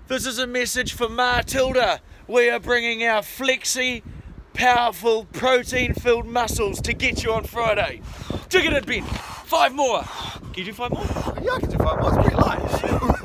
This is a message for Matilda. We are bringing our flexy, powerful, protein-filled muscles to get you on Friday. Dig it in, Ben. 5 more. Can you do 5 more? Yeah, I can do 5 more. It's pretty light.